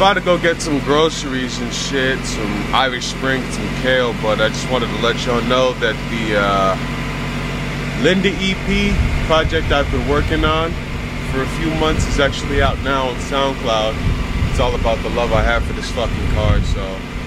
About to go get some groceries and shit, some Irish Spring, some kale, but I just wanted to let y'all know that the Linda EP project I've been working on for a few months is actually out now on SoundCloud. It's all about the love I have for this fucking car, so